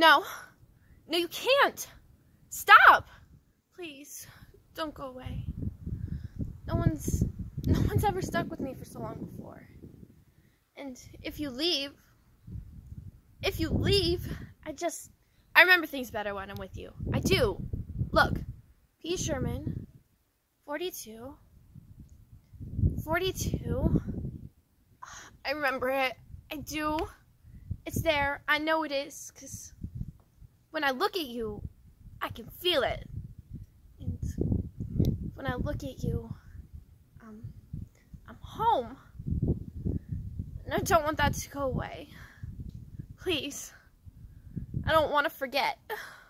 No. No, you can't. Stop. Please, don't go away. No one's ever stuck with me for so long before. And if you leave, I remember things better when I'm with you. I do. Look, P. Sherman, 42. I remember it. I do. It's there. I know it is, because when I look at you, I can feel it. And when I look at you, I'm home. And I don't want that to go away. Please. I don't want to forget.